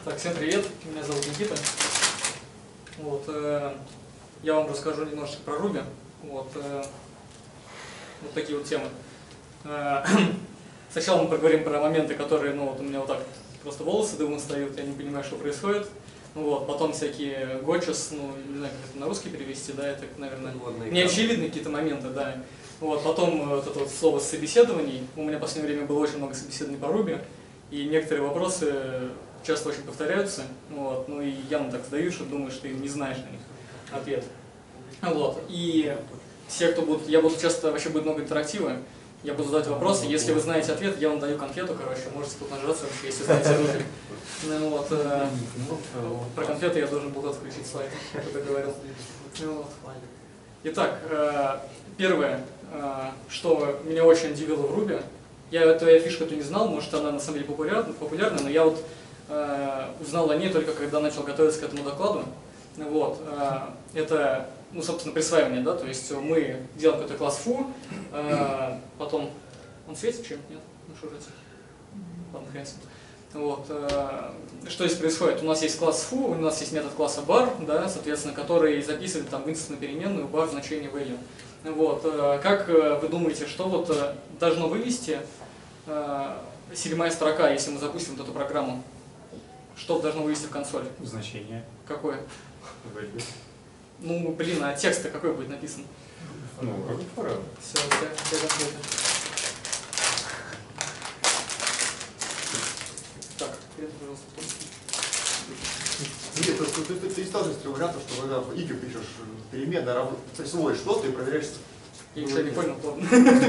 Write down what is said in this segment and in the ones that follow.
Так, всем привет, меня зовут Никита. Вот, я вам расскажу немножечко про Ruby. Вот такие вот темы. Сначала мы поговорим про моменты, которые, ну вот у меня вот так просто волосы дымом встают, я не понимаю, что происходит. Вот, потом всякие гочес, ну не знаю, как это на русский перевести, да, это, наверное, неочевидные какие-то моменты, да. Вот, потом вот это вот слово собеседований. У меня в последнее время было очень много собеседований по Ruby, и некоторые вопросы часто очень повторяются, вот, ну и явно так сдают, что думаешь, что ты не знаешь на них ответ. Вот, и все, кто будут, я буду часто, вообще будет много интерактива, я буду задавать вопросы, если вы знаете ответ, я вам даю конфету, короче, можете тут нажаться, если знаете Ruby. Ну, вот, про конфеты я должен был отключить слайд, когда говорил. Вот. Итак, первое, что меня очень удивило в Ruby, я фишку-то не знал, может она на самом деле популярна, но я вот узнал о ней только когда начал готовиться к этому докладу. Вот, это, ну, собственно, присваивание, да, то есть мы делаем какой-то класс foo, потом он светит чем? Нет? Ну что же это? Ладно, хрен с ним. Вот, что здесь происходит? У нас есть класс foo, у нас есть метод класса bar, да, соответственно, который записывает там в инстансную переменную bar значение value. Вот, как вы думаете, что вот должно вывести седьмая строка, если мы запустим вот эту программу? Что должно вывести в консоль? Значение. Какое? Value. Ну, блин, а текст-то какой будет написан? Ну, как пора. Все, все конкретно. Так, это, пожалуйста, Нет, ты стал же стремляться, что когда в игры пишешь переменные, присвоишь что-то и проверяешь. я ничего не понял, ладно.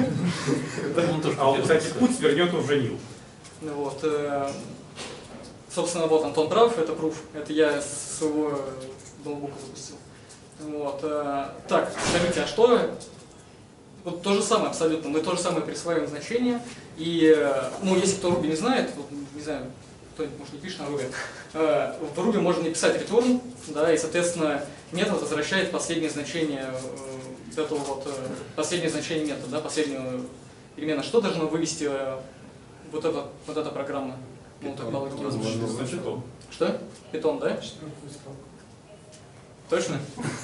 А вот, кстати, путь свернет уже Нил. Ну вот, собственно, вот Антон прав, это proof, это я с своего ноутбука запустил. Вот, так, скажите, а что? Вот то же самое абсолютно, мы то же самое присваиваем значение, и, ну, если кто Ruby не знает, вот, не знаю, кто-нибудь, может, не пишет на Ruby, в Ruby можно написать return, да, и, соответственно, метод возвращает последнее значение этого вот, последнее значение метода, да, последнюю переменную. Что должно вывести вот эта программа? Ну, так по логике возможно. Что? Питон, да? Точно?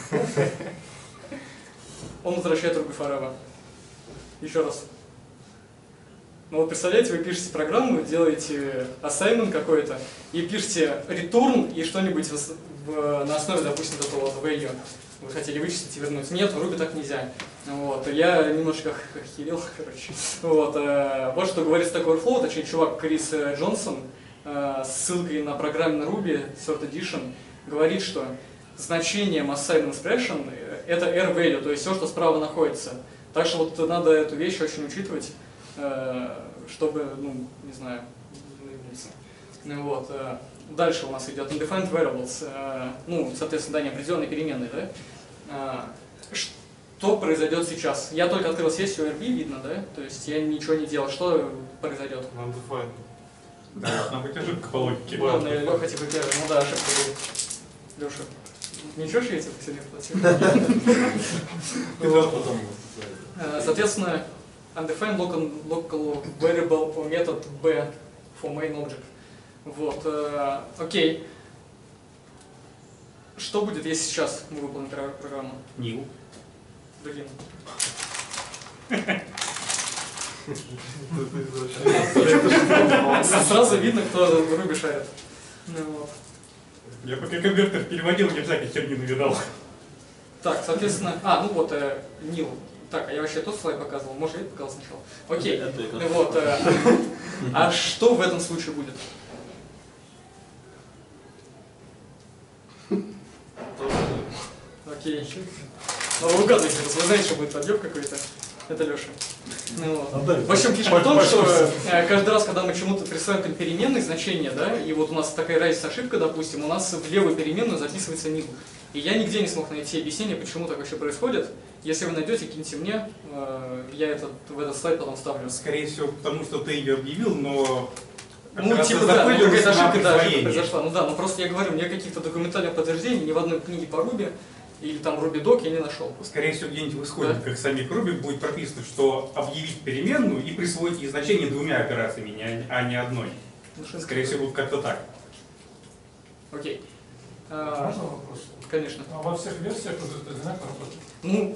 Он возвращает Ruby Forever. Еще раз. Ну вот представляете, вы пишете программу, делаете assignment какой-то, и пишете return и что-нибудь на основе, допустим, этого вот value. Вы хотели вычислить и вернуть. Нет, в Ruby так нельзя. Вот. Я немножко охерел, короче. Вот, вот что говорит Stack Overflow, точнее чувак Крис Джонсон, с ссылкой на программу на Ruby, Third Edition, говорит, что значением assignment expression это R-value, то есть все, что справа находится. Так что вот надо эту вещь очень учитывать, чтобы, ну, не знаю, не наебнуться. Вот. Дальше у нас идет undefined variables, ну, соответственно, да, неопределенные переменные, да? Что произойдет сейчас? Я только открыл сессию RB, видно, да? То есть я ничего не делал. Что произойдет? Undefined. Да, должна быть ошибка по логике. Ладно, Леха типа первый. Ну да, ошибка будет. Леша, ничего швейцев сегодня платил? Соответственно, undefined local variable по метод b for main object. Вот, окей. Что будет, если сейчас мы выполним программу? Нил. Блин. Сразу видно, кто в Ruby шарит. Вот. Я пока конвертер переводил, я всякой херни навидал. Так, соответственно, ну вот, Нил. Так, а я вообще тот слайд показывал, может я это показал сначала? Окей, вот, а что в этом случае будет? Окей. Ну вы угадываете, вы знаете, что будет подъем какой-то. Это Леша. Ну, вот. В общем, фишка в том, что каждый раз, когда мы чему-то присваиваем как переменные значения, да, и вот у нас такая разница ошибка, допустим, у нас в левую переменную записывается нил. И я нигде не смог найти объяснение, почему так вообще происходит. Если вы найдете, киньте мне, я в этот слайд потом вставлю. Скорее всего, потому что ты ее объявил, но... Ну, типа, да, какая-то ошибка произошла. Ну да, но просто я говорю, мне каких-то документальных подтверждений ни в одной книге по Ruby или там Ruby Doc я не нашел. Скорее всего, где-нибудь в исходниках, как самих Ruby, будет прописано, что объявить переменную и присвоить ей значение двумя операциями, а не одной. Скорее всего, будет как-то так. Окей. Можно вопрос? Конечно. А во всех версиях уже это одинаково работает? Ну,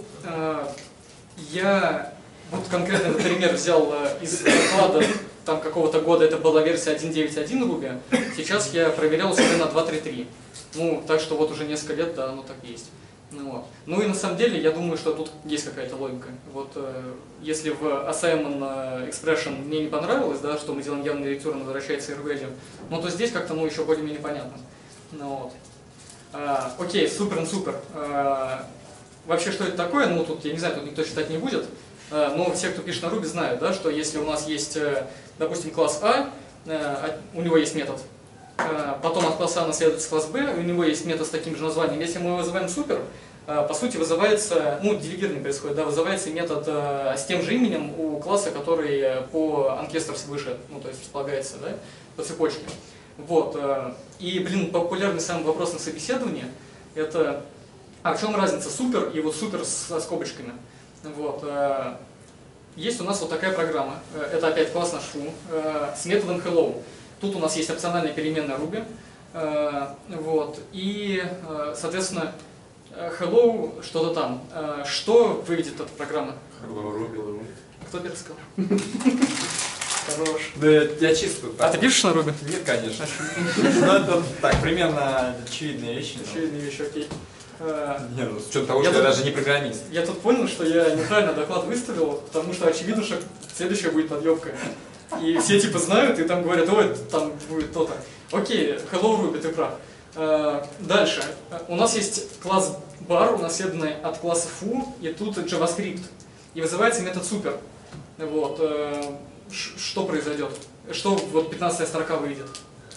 я вот конкретно этот пример взял из доклада там какого-то года, это была версия 1.9.1 Ruby. Сейчас я проверял себя на 2.3.3. Ну, так что вот уже несколько лет, да, оно так есть. Ну, вот. Ну и на самом деле, я думаю, что тут есть какая-то логика. Вот если в assignment expression мне не понравилось, да, что мы делаем явный return, возвращается r-value, ну то здесь как-то ну, еще более-менее понятно. Ну, вот. Окей, супер. Вообще, что это такое? Ну, тут, я не знаю, тут никто читать не будет. Но все, кто пишет на Ruby, знают, да, что если у нас есть, допустим, класс А, у него есть метод, потом от класса А наследуется класс Б, у него есть метод с таким же названием. Если мы его вызываем супер, по сути вызывается, ну, делегирование происходит, да, вызывается метод с тем же именем у класса, который по ancestors выше, ну, то есть располагается, да, по цепочке. Вот. И, блин, популярный самый вопрос на собеседовании — это, в чем разница супер и вот супер со скобочками? Вот. Есть у нас вот такая программа, это опять класс наш foo, с методом hello. Тут у нас есть опциональная переменная Ruby, вот, и, соответственно, hello что-то там. Что выведет эта программа? Hello Ruby. Кто первый сказал? Хорош. Да я чисто. А ты пишешь на Ruby? Нет, конечно. Ну это так, примерно очевидные вещи. Очевидные вещи, окей. Не, ну, с учетом того, что я даже не программист. Я тут понял, что я неправильно доклад выставил, потому что очевидно, что следующая будет подъебка. И все типа знают, и там говорят, ой, там будет то-то. Окей, hello Ruby, ты прав. Дальше. У нас есть класс bar, унаследованный от класса foo, и тут JavaScript. И вызывается метод super. Вот. Что произойдет? Что вот 15-я строка выйдет?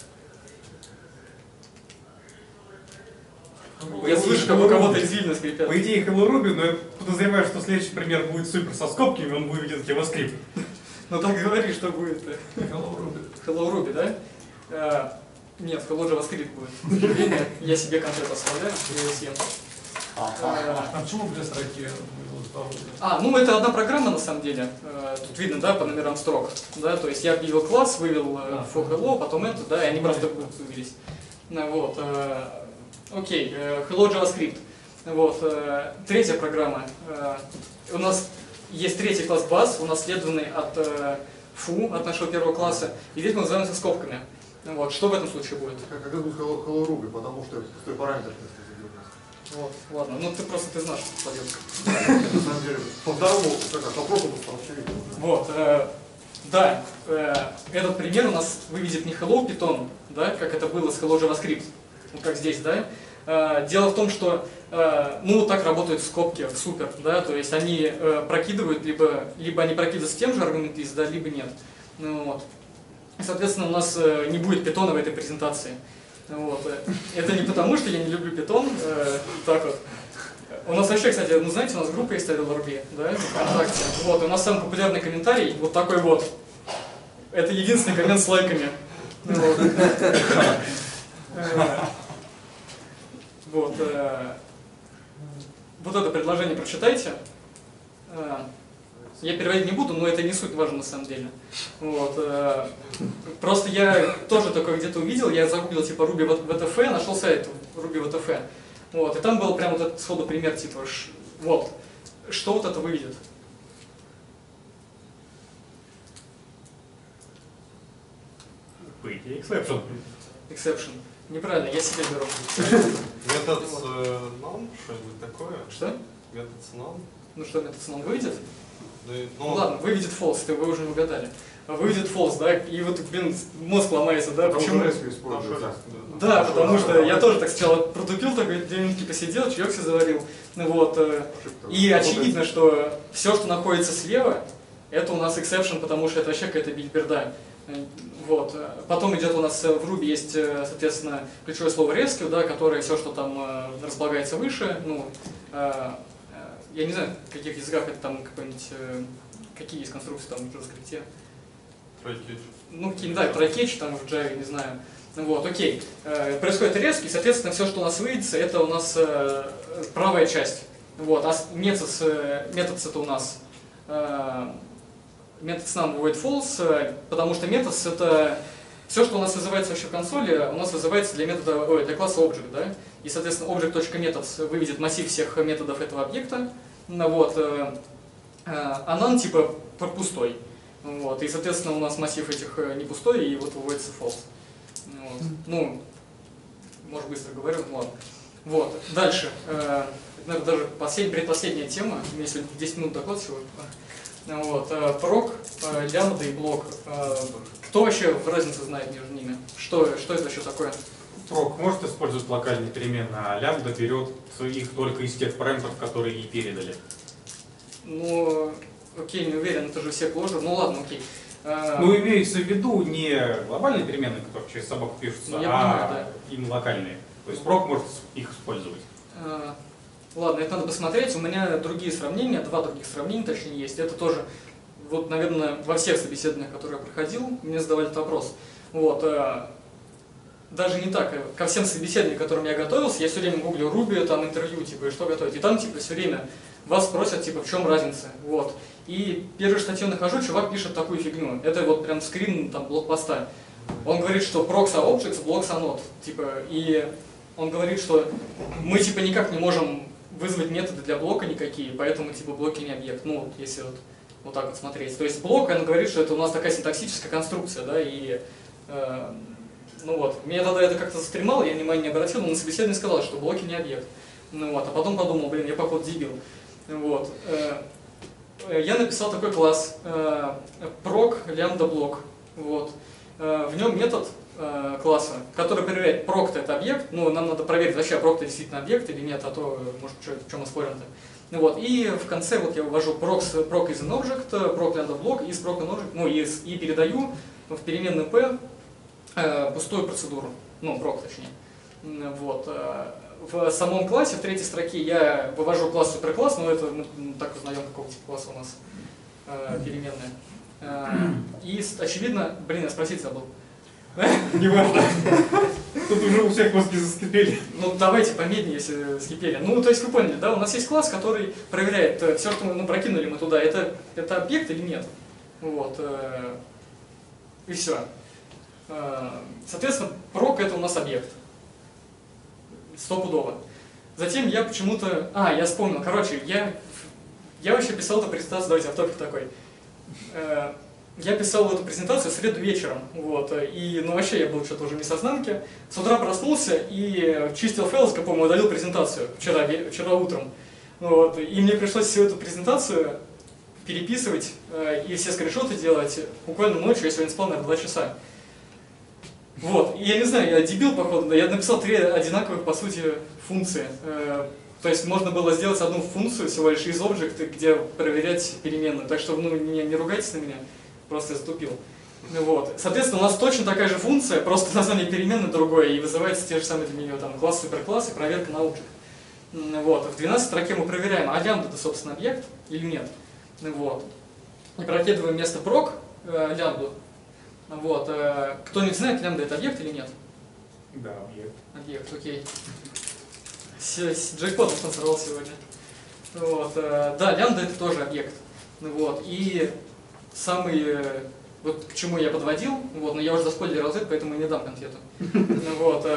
Я слышу, как у кого-то извилины скрипят. По идее Hello Ruby, но я подозреваю, что следующий пример будет супер со скобками, он выведет JavaScript. Ну так говори, что будет. Hello Ruby. Hello Ruby, да? Нет, Hello JavaScript будет. К сожалению, я себе концепт оставляю, я его съем. А почему две строки вывел? Ну это одна программа на самом деле. Тут видно, да, по номерам строк. Да, то есть я объявил класс, вывел for hello, потом это, да, и они просто вывелись. Вот. Окей, hello JavaScript. Вот. Третья программа. У нас есть третий класс base, унаследованный от foo, от нашего первого класса. И здесь мы называем со скобками. Вот. Что в этом случае будет? Как будет hello Ruby, потому что пустой параметр. Вот, ладно, ну ты знаешь, что подъемка. На самом деле, по второму вопросу очевидно. Вот, да, этот пример у нас выведет не Hello Python, да, как это было с Hello JavaScript, ну как здесь, да. Дело в том, что, ну так работают скобки в супер, да, то есть они прокидывают, либо они прокидывают с тем же аргумент лист, да, либо нет. Ну, вот. Соответственно, у нас не будет питона в этой презентации. Вот. Это не потому, что я не люблю Python, так вот. У нас вообще, кстати, ну знаете, у нас группа есть LRB, да, ВКонтакте. Вот, и у нас самый популярный комментарий вот такой вот. Это единственный коммент с лайками. Вот. Вот это предложение прочитайте. Я переводить не буду, но это не суть важно на самом деле. Вот. Просто я тоже такое где-то увидел, я загуглил типа Ruby WTF, нашел сайт Ruby WTF. Вот. И там был прям вот этот сходу пример типа, вот, что вот это выведет. По идее exception. Exception. Неправильно, я себе беру. Метод non, что-нибудь такое? Что? Метод non. Ну что, метод non выведет? Ну Ладно, выведет false, вы уже не угадали. Выведет false, да, и вот, блин, мозг ломается, да, почему? Да, потому что я тоже так сначала протупил, такой 2 минутки посидел, чаек все заварил. Вот. И очевидно, что все, что находится слева, это у нас exception, потому что это вообще какая-то бильберда. Вот. Потом идет у нас в Ruby есть, соответственно, ключевое слово rescue, да, которое все, что там располагается выше, ну, я не знаю, в каких языках это там какой-нибудь, какие есть конструкции там в JavaScript. Try-catch. Ну, какие-нибудь, да, try-catch там в Java, не знаю. Вот, окей. Происходит резко, и, соответственно, все, что у нас выйдется, это у нас правая часть. Вот, а метод это у нас метод нам выводит false, потому что метод это все, что у нас вызывается вообще в консоли, у нас вызывается для метода, для класса Object, да? И, соответственно, Object.methods выведет массив всех методов этого объекта, вот, а none типа пустой. Вот, и, соответственно, у нас массив этих не пустой, и вот выводится false. Вот. Ну, может, быстро говорю, ладно. Вот, дальше. Наверное, даже предпоследняя тема, у меня сегодня 10 минут доклад всего. Вот, прок, лямбда и блок. Кто вообще разницу знает между ними? Что это вообще такое? Прок может использовать локальные переменные, а лямбда берет их только из тех параметров, которые ей передали. Ну, окей, не уверен, это же все closure. Ну ладно, окей. Ну, имеется в виду не глобальные переменные, которые через собаку пишутся, ну, понимаю, да. Им локальные. То есть прок может их использовать. Ладно, это надо посмотреть. У меня другие сравнения, два других сравнения, точнее, есть. Это тоже, вот, наверное, во всех собеседованиях, которые я проходил, мне задавали этот вопрос. Вот, даже не так. Ко всем собеседованиям, к которым я готовился, я все время гуглю Ruby, там интервью, типа, и что готовить. И там, типа, все время вас спросят, типа, в чем разница. Вот. И первую статью нахожу, чувак пишет такую фигню. Это вот прям скрин там блокпоста. Он говорит, что procs are objects, blocks are not. Типа, и он говорит, что мы, типа, никак не можем вызвать методы для блока никакие, поэтому, типа, блоки не объект. Ну, если вот так вот смотреть. То есть блок, он говорит, что это у нас такая синтаксическая конструкция, да, и ну вот, меня тогда это как-то застремало, я внимания не обратил, но на собеседовании сказал, что блоки не объект. Ну вот, а потом подумал, блин, я походу дебил. Вот. Я написал такой класс proc lambda block. Вот. В нем метод класса, который проверяет, proc это объект, ну нам надо проверить, вообще proc действительно объект или нет, а то, может, в чем мы спорим-то. Ну вот, и в конце вот я ввожу proc is an object, proc lambda block, is proc an object, ну и передаю в переменную p пустую процедуру, ну, proc точнее. Вот. В самом классе, в третьей строке, я вывожу класс суперкласс, но это мы так узнаем, какого типа класса у нас переменная. И, очевидно, блин, я спросить забыл. Не важно. Тут уже у всех мозги заскипели. Ну, давайте помедленнее, если скипели. Ну, то есть вы поняли, да? У нас есть класс, который проверяет, все, что мы прокинули мы туда, это объект или нет. Вот. И все. Соответственно, proc это у нас объект. Стопудово. Затем я почему-то... я вспомнил. Короче, я вообще писал эту презентацию, давайте автопик такой. Я писал эту презентацию в среду вечером. Вот, и, ну, вообще я был что-то уже не в сознанке. С утра проснулся и чистил файл, по-моему, удалил презентацию вчера утром. Вот, и мне пришлось всю эту презентацию переписывать и все скриншоты делать буквально ночью. Я сегодня спал, наверное, 2 часа. Вот, и я не знаю, я дебил, походу, я написал 3 одинаковых, по сути, функции. То есть можно было сделать одну функцию всего лишь из объекта, где проверять переменную. Так что, ну, не ругайтесь на меня, просто я затупил. Вот. Соответственно, у нас точно такая же функция, просто название переменной другое, и вызывается те же самые для нее там класс, суперкласс и проверка на объект. Вот. В 12 строке мы проверяем, а лямбда это, собственно, объект или нет. Вот. И прокидываем вместо proc лямбду. Вот. Кто-нибудь знает, лямбда это объект или нет? Да, объект. Объект, окей. Джекпот спонсировал сегодня. Вот. Да, лямбда это тоже объект. Вот. И самый, вот к чему я подводил, вот, но я уже заспойлерил это, поэтому я не дам конфету. Вот.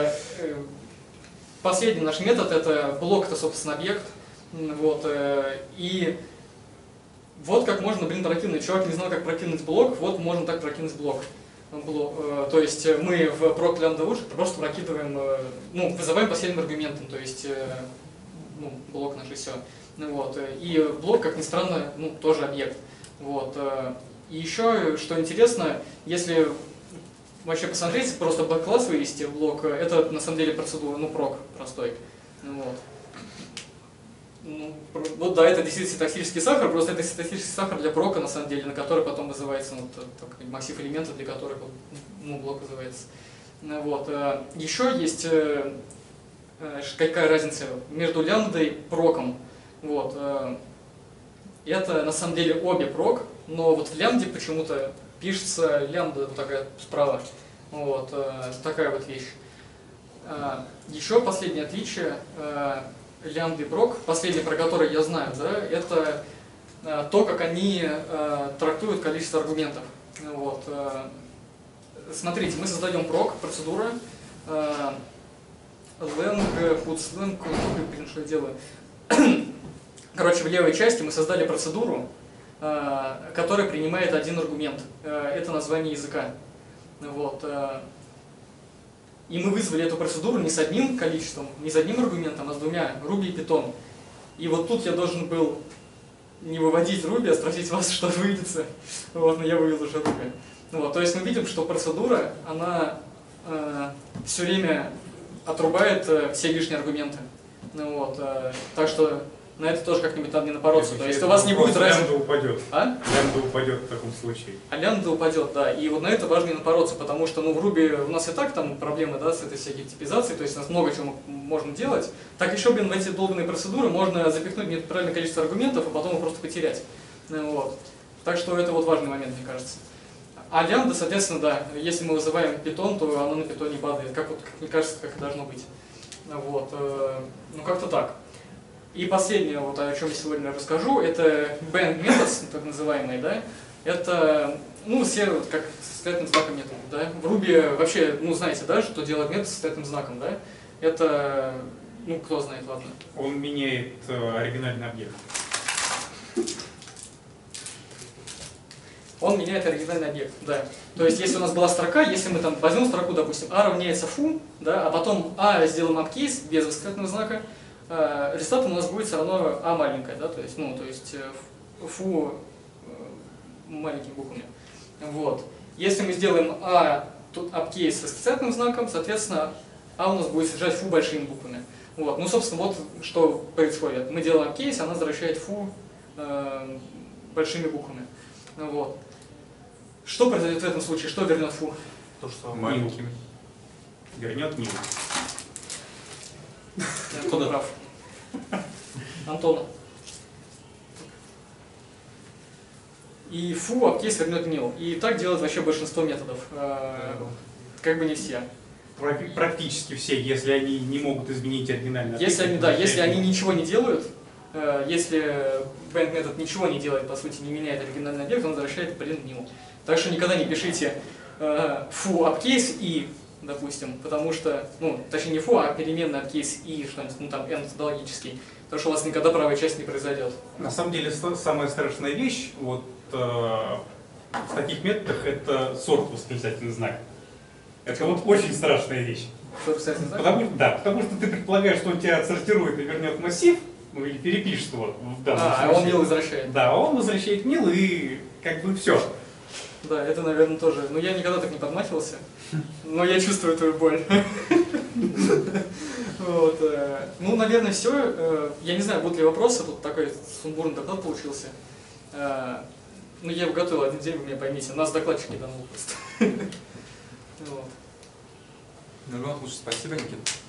Последний наш метод это блок, это, собственно, объект. Вот. И вот как можно, прокинуть. Чувак не знал, как прокинуть блок, вот можно так прокинуть блок. То есть мы в proc lambda object просто прокидываем, ну, вызываем последним аргументом, то есть ну, блок наш и все. Вот. И блок, как ни странно, ну, тоже объект. Вот. И еще, что интересно, если вообще посмотреть, просто класс вывести в блок, это на самом деле процедура, ну, proc простой. Вот. Ну, вот да, это действительно синтаксический сахар, просто это синтаксический сахар для прока, на самом деле, на который потом вызывается ну, массив элементов, для которых ну, блок вызывается. Вот. Еще есть какая разница между лямбдой и проком. Вот. Это на самом деле обе прок, но вот в лямбде почему-то пишется лямбда вот такая справа. Вот. Такая вот вещь. Еще последнее отличие. Лямбда и прок, последний, про который я знаю, да, это то, как они трактуют количество аргументов. Вот. смотрите, мы создаем прок, процедура, lang, puts lang, блин, что я делаю? Короче, в левой части мы создали процедуру, которая принимает один аргумент. Это название языка. Вот. И мы вызвали эту процедуру не с одним количеством, не с одним аргументом, а с двумя, Ruby и Python. И вот тут я должен был не выводить Ruby, а спросить вас, что выведется. Вот, но я вывел уже Ruby. Вот, то есть мы видим, что процедура, она все время отрубает все лишние аргументы. Ну, вот, так что на это тоже как-нибудь надо не напороться. То есть у вас не будет разницы. Лямбда упадет. А? Лямбда упадет в таком случае. А лямбда упадет, да. И вот на это важно не напороться, потому что ну, в Ruby у нас и так там проблемы, да, с этой всякой типизацией, то есть у нас много чего можно делать. Так еще, блин, в эти долбанные процедуры можно запихнуть неправильное количество аргументов, а потом их просто потерять. Ну, вот. Так что это вот важный момент, мне кажется. А лямбда, соответственно, да, если мы вызываем Python, то оно на Python падает, как, вот, как мне кажется, как и должно быть. Вот. Ну, как-то так. И последнее, вот, о чем я сегодня расскажу, это bang methods, так называемые, да, это, ну, все вот, как с состоятельным знаком метода, да. В Ruby вообще, ну, знаете, да, что делает метод с состоятельным знаком, да, это, ну, кто знает, ладно. Он меняет оригинальный объект. Он меняет оригинальный объект, да. То есть, если у нас была строка, если мы там возьмем строку, допустим, a равняется foo, да, а потом a сделаем upcase без восклицательного знака, результатом у нас будет все равно a маленькая, да, то есть, ну, то есть foo маленькими буквами. Вот. Если мы сделаем a тут upcase с восклицательным знаком, соответственно, a у нас будет содержать foo большими буквами. Вот. Ну, собственно, вот что происходит. Мы делаем upcase, она возвращает foo большими буквами. Вот. Что произойдет в этом случае? Что вернет foo? То, что Маленькими. Вернет нил. Антон прав. Антон. И foo upcase вернет nil. И так делают вообще большинство методов. Как бы не все. Практически все, если они не могут изменить оригинальный объект. Если они, да, если они ничего не делают, если bang метод ничего не делает, по сути, не меняет оригинальный объект, он возвращает print nil. Так что никогда не пишите foo upcase и, допустим, потому что, ну, точнее не foo, а переменная upcase и что-нибудь, ну там n методологический, потому что у вас никогда правая часть не произойдет. На самом деле, самая страшная вещь вот, в таких методах это сорт восклицательный знак. Это вот очень страшная вещь. Что восклицательный знак? Потому что ты предполагаешь, что он тебя отсортирует и вернет массив, ну или перепишет его в данном случае. А он nil возвращает. Да, он возвращает nil и как бы все. Да, это, наверное, тоже. Ну, я никогда так не подмахивался, но я чувствую твою боль. Вот. Ну, наверное, все. Я не знаю, будут ли вопросы. Тут такой сумбурный доклад получился. Ну, я его готовил один день, вы меня поймите. Нас докладчик не данул просто. Ну, лучше спасибо, Никита.